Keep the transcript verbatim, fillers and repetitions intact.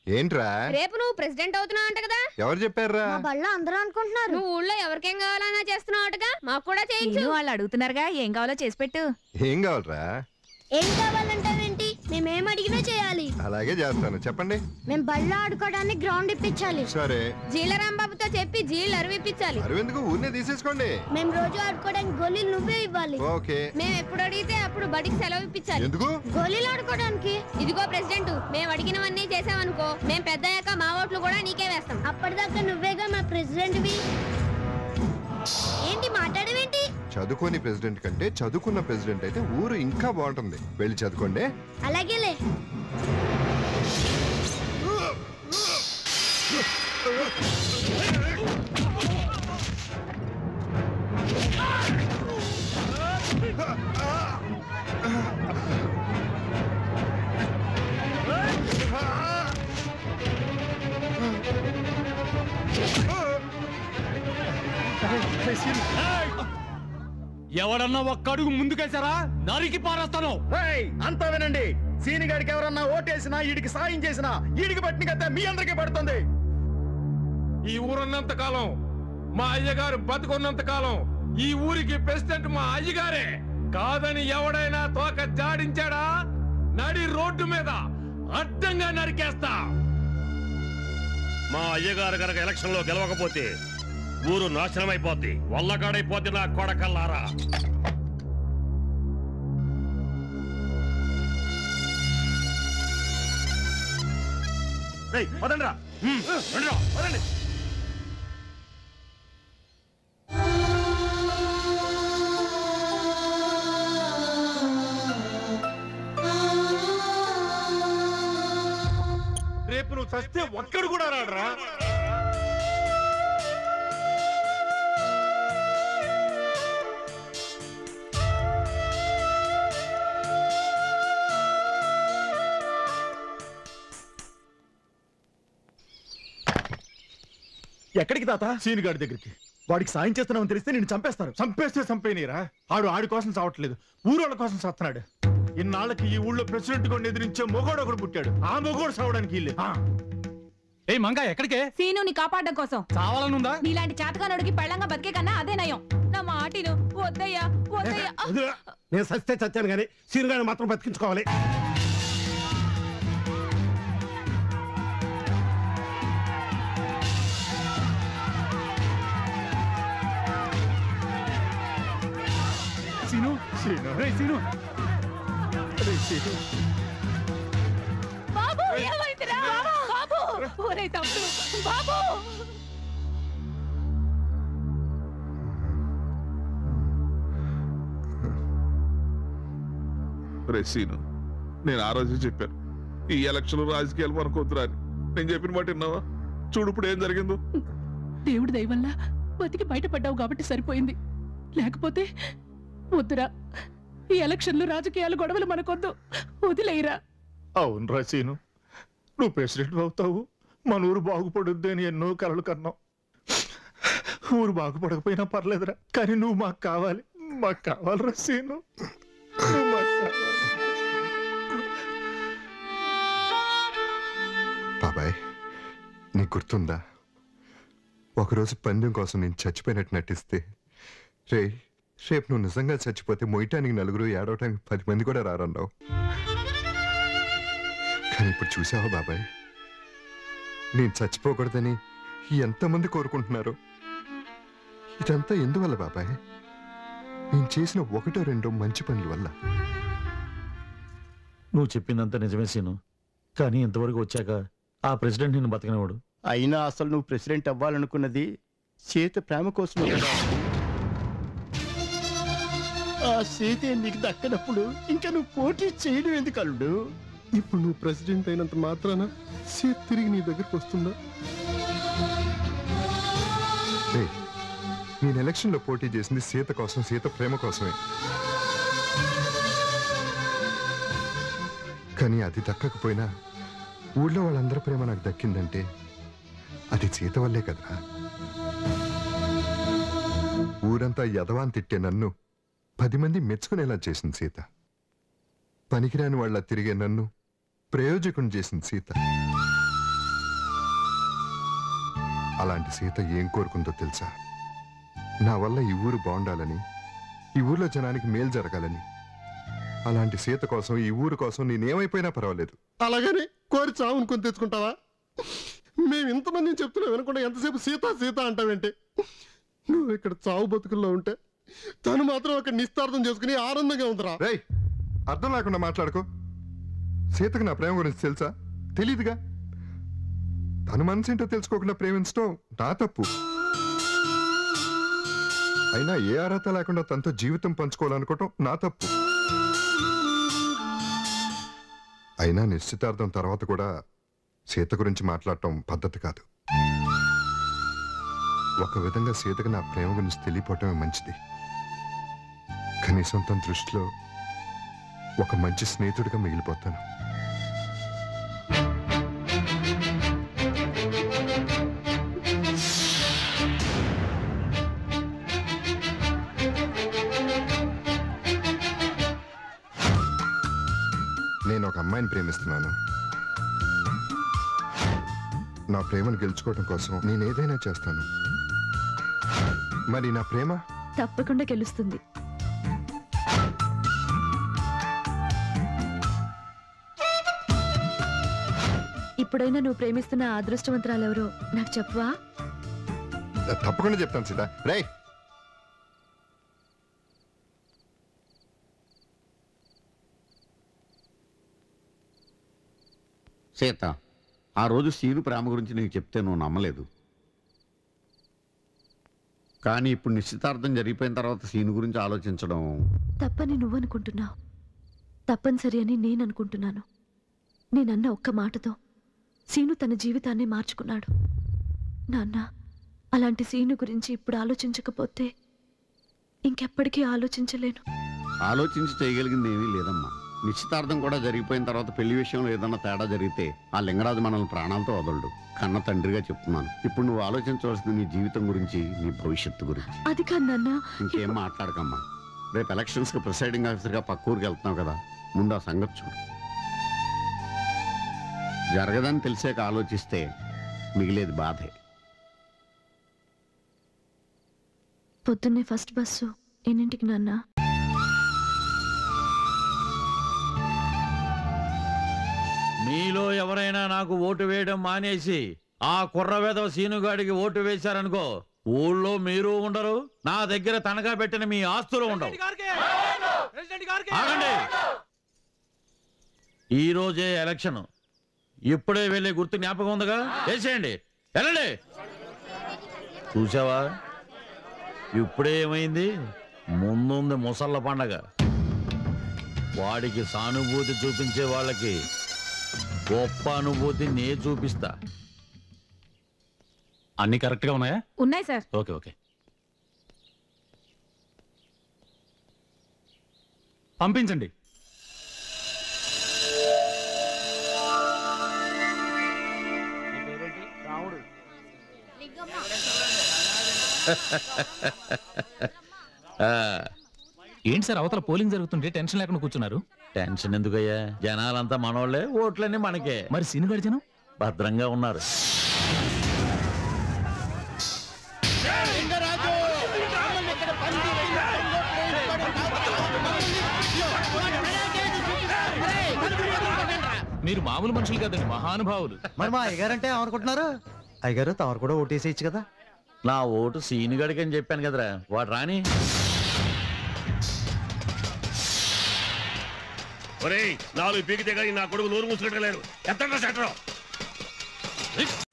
ఏంట్రా? రేపు నువ్వు ప్రెసిడెంట్ అవుతున్నావు అంట కదా? ఎవరు చెప్పారా? మా బళ్ళో అందరూ అనుకుంటున్నారు. నువ్వు ఊళ్ళో ఎవరికేం కావాలన్నా చేస్తున్నావుగా, మాకు కూడా చేయించు. వాళ్ళు అడుగుతున్నారుగా, ఏం కావాలో చేసి పెట్టు. ఏం కావాలరా? ఏం కావాలంటావేంటి? మేమేం అడిగినా చేయాలి. అలాగే చేస్తాను, చెప్పండి. మేము బళ్ళో ఆడుకోవడానికి గ్రౌండ్ ఇప్పించాలి. సరే. జీలరాంబాబుతో చెప్పి జీళ్ళు అరువిప్పించాలి. అరువెందుకు, ఊరినే తీసేసుకోండి. మేము రోజు ఆడుకోవడానికి గోళీలు నువ్వే ఇవ్వాలి. ఓకే. మేము ఎప్పుడు అడిగితే అప్పుడు బడికి సెలవు ఇప్పించాలి. ఎందుకు? గోళీలు ఆడుకోవడానికి. ఇదిగో ప్రెసిడెంట్, మేము అడిగినవన్నీ చేసావనుకో, మేము పెద్దయ్యాక మా ఓట్లు కూడా నీకే వేస్తాం. అప్పటిదాకా నువ్వేగా మా ప్రెసిడెంట్వి. ఏంటి మాట్లాడవేంటి? చదువుకోని ప్రెసిడెంట్ కంటే చదువుకున్న ప్రెసిడెంట్ అయితే ఊరు ఇంకా బాగుంటుంది. వెళ్ళి చదువుకోండి. అలాగేలే. ఎవరన్నా ఒక్క అడుగు ముందుకేసారా నరికి పారేస్తాను. అంతా వినండి, సీనిగాడికి ఎవరన్నా ఓటేసినా ఈడికి సాయం చేసినా ఈడికి పట్టిన కథ మీ అందరికీ పడుతుంది. ఈ ఊరున్నంత కాలం, మా అయ్యగారు బతుకున్నంత కాలం ఈ ఊరికి ప్రెసిడెంట్ మా అయ్యగారే. కాదని ఎవడైనా తోక జాడించాడా నడి రోడ్డు మీద అడ్డంగా నరికేస్తా. మా అయ్యగారు కనుక ఎలక్షన్ లో గెలవకపోతే ఊరు నాశనం అయిపోద్ది, వల్లకాడైపోద్ది నా కొడకల్లారా. వదండ్రా, వదండి. రేపు నువ్వు చస్తే ఒక్కడు కూడా రాడరా. ఎక్కడికి తాత? సీనిగాడి దగ్గరికి. వాడికి సాయం చేస్తున్నామని తెలిస్తే నేను చంపేస్తారు. చంపేస్తే చంపేనీరా, ఆడు ఆడి కోసం చావట్లేదు, ఊరోళ్ళ కోసం చస్తున్నాడు. ఇన్నాళ్ళకి ఈ ఊళ్ళో ప్రెసిడెంట్ కూడా ఎదిరించే మొగోడు ఒకడు పుట్టాడు. ఆ మొగోడు చావడానికి ఇల్లే. ఏ మంగా ఎక్కడికే? సీనుని కాపాడడం కోసం. చావాలనుందా? నీలాంటి చాతకానుడికి పెళ్ళంగా బతికే కన్నా అదే నయం. నా మాటిను. వద్దయ్యా, వద్దయ్యా. నేను సస్తే చచ్చాను కానీ సీనుగాడిని మాత్రం బతికించుకోవాలి. సీను, సీను, రే సీను, రే సీను. బాబు, ఏమైందిరా? బాబు, ఒరేయ్ తమ్ముడు, బాబు. రే సీను, నేను ఆ రోజు చెప్పాను ఈ ఎలక్షన్ రాజకీయాలు మనకొద్దురా అని. నేను చెప్పిన మాట విన్నావా? చూడు ఇప్పుడు ఏం జరిగిందో. దేవుడి దయ వల్ల బతికి బయటపడ్డావు కాబట్టి సరిపోయింది, లేకపోతే వద్దురా. ఈ ఎలక్షన్లు రాజకీయాలు గొడవలు మనకొద్దు, వదిలేయరా. అవును రా సీను, నువ్వు ప్రెసిడెంట్ అవుతావు, మన ఊరు బాగుపడుద్ది అని ఎన్నో కలలు కన్నావు. ఊరు బాగుపడకపోయినా పర్లేదురా, కానీ నువ్వు మాకు కావాలి, మాకు కావాలిరా సీను, నువ్వు మాకు కావాలి. బాబాయ్, నీకు గుర్తుందా ఒకరోజు పందెం కోసం నేను చచ్చిపోయినట్టు నటిస్తే, రే రేపు నువ్వు నిజంగా చచ్చిపోతే మొయ్యటానికి నలుగురు, ఏడవటానికి పది మంది కూడా రారన్నావు. కానీ ఇప్పుడు చూసావా బాబాయ్, నేను చచ్చిపోకూడదని ఎంతమంది కోరుకుంటున్నారు. ఇదంతా ఎందువల్ల బాబాయ్? నేను చేసిన ఒకటో రెండో మంచి పనుల వల్ల. నువ్వు చెప్పిందంత నిజమే సీను, కానీ ఇంతవరకు వచ్చాక ఆ ప్రెసిడెంట్ నిన్ను బతకనివాడు. అయినా అసలు నువ్వు ప్రెసిడెంట్ అవ్వాలనుకున్నది సీత ప్రేమ కోసం కదా. ఆ సీత నీకు దక్కనప్పుడు ఇంకా నువ్వు పోటీ చేయడం ఎందుకు అల్లుడు? ఇప్పుడు నువ్వు ప్రెసిడెంట్ అయినంత మాత్రాన సీత తిరిగి నీ దగ్గరకు వస్తుందా? నేను ఎలక్షన్ లో పోటీ చేసింది సీత కోసం, సీత ప్రేమ కోసమే. కానీ అది దక్కకపోయినా ఊళ్ళో వాళ్ళందరి ప్రేమ నాకు దక్కిందంటే అది సీత వల్లే కదా. ఊరంతా యదవాన్ తిట్టే నన్ను పది మంది మెచ్చుకునేలా చేసింది సీత. పనికిరాని వాళ్ళ తిరిగే నన్ను ప్రయోజకుని చేసింది సీత. అలాంటి సీత ఏం కోరుకుందో తెలుసా? నా వల్ల ఈ ఊరు బాగుండాలని, ఈ ఊర్లో జనానికి మేలు జరగాలని. అలాంటి సీత కోసం, ఈ ఊరు కోసం నేనేమైపోయినా పర్వాలేదు. అలాగని కోరి చావును కొని తెచ్చుకుంటావా? మేము ఇంతమందిని చెప్తున్నా వినకుండా ఎంతసేపు సీత సీత అంటావేంటి? నువ్వు ఇక్కడ చావు బతుకుల్లో ఉంటే తను మాత్రం అక్కడ నిస్తార్థం చేసుకుని ఆనందంగా ఉందిరా. రేయ్, అర్థం లేకుండా మాట్లాడుకో. సీతకు నా ప్రేమ గురించి తెలుసా? తెలీదుగా. తన మనసేంటో తెలుసుకోకుండా ప్రేమించడం నా తప్పు. అయినా ఏ అర్హత లేకుండా తనతో జీవితం పంచుకోవాలనుకోవటం నా తప్పు. అయినా నిశ్చితార్థం తర్వాత కూడా సీత గురించి మాట్లాడటం పద్ధతి కాదు. ఒక విధంగా సీతకు నా ప్రేమ గురించి తెలియపోవటమే మంచిది. కనీసం తన దృష్టిలో ఒక మంచి స్నేహితుడిగా మిగిలిపోతాను. నేను ఒక అమ్మాయిని ప్రేమిస్తున్నాను. నా ప్రేమను గెలుచుకోవడం కోసం నేను ఏదైనా చేస్తాను. మరి నా ప్రేమ తప్పకుండా గెలుస్తుంది. ఇప్పుడైనా నువ్వు ప్రేమిస్తున్న అదృష్టవంతురాలెవరో నాకు చెప్పవా? తప్పకుండా చెప్తాను సీత. రేయ్, సీత, ఆ రోజు సీను ప్రేమ గురించి నీకు చెప్తే నువ్వు నమ్మలేదు. కానీ ఇప్పుడు నిశ్చితార్థం జరిగిపోయిన తర్వాత సీను గురించి ఆలోచించడం తప్పని నువ్వనుకుంటున్నావు, తప్పనిసరి అని నేను అనుకుంటున్నాను. నేనన్న ఒక్క మాటతో సీను తన జీవితాన్ని మార్చుకున్నాడు. నాన్న, అలాంటి సీను గురించి ఇప్పుడు ఆలోచించకపోతే ఇంకెప్పటికీ ఆలోచించలేను. ఆలోచించి చేయగలిగింది ఏమీ లేదమ్మా. నిశ్చితార్థం కూడా జరిగిపోయిన తర్వాత పెళ్లి విషయంలో ఏదన్నా తేడా జరిగితే ఆ లింగరాజు మనల్ని ప్రాణాలతో వదలడు. కన్న తండ్రిగా చెప్తున్నాను. ఇప్పుడు నువ్వు ఆలోచించవలసింది నీ జీవితం గురించి, నీ భవిష్యత్తు గురించి. అది కాదు నాన్న. ఇంకేం మాట్లాడకమ్మా. రేపు ఎలక్షన్స్ కి ప్రిసైడింగ్ ఆఫీసర్గా పక్క ఊరికి వెళ్తున్నావు కదా, ముందు ఆ సంగతి చూడు. జరగదని తెలిసాక ఆలోచిస్తే మిగిలేది బాధే. పొద్దున్నే ఫస్ట్ బస్సు ఎన్నింటికి నాన్న? మీలో ఎవరైనా నాకు ఓటు వేయడం మానేసి ఆ కుర్రవేదవ సీనుగాడికి ఓటు వేశారనుకో, ఊళ్ళో మీరు ఉండరు, నా దగ్గర తనఖా పెట్టిన మీ ఆస్తులు ఉండవు. ఆగండి. ఈ రోజే ఎలక్షన్. ఇప్పుడే వెళ్ళే గుర్తు జ్ఞాపకం ఉందిగా, వేసేయండి. వెళ్ళండి. చూసావా, ఇప్పుడే ఏమైంది? ముందుంది ముసళ్ళ పండగ. వాడికి సానుభూతి చూపించే వాళ్ళకి గొప్ప అనుభూతి నే చూపిస్తా. అన్ని కరెక్ట్ గా ఉన్నాయా? ఉన్నాయి సార్. ఓకే ఓకే, పంపించండి. ఏంటి సార్, అవతల పోలింగ్ జరుగుతుంటే టెన్షన్ లేకుండా కూర్చున్నారు? టెన్షన్ ఎందుకయ్యా, జనాలంతా మనోళ్లే, ఓట్లన్నీ మనకే. మరి సీనుగాడి జనం భద్రంగా ఉన్నారు. మీరు మామూలు మనుషులు కదండి, మహానుభావులు. మరి మా అయ్యగారంటే ఏమనుకుంటున్నారు? అయ్యగారు తమరు కూడా ఓటేసేయచ్చు కదా. నా ఓటు సీనుగాడికి అని చెప్పాను కదరా, వాడు రాని. నాలుగు పీకితే కానీ నా కొడుకు నూరు మూసుకుంటలేరు. ఎంత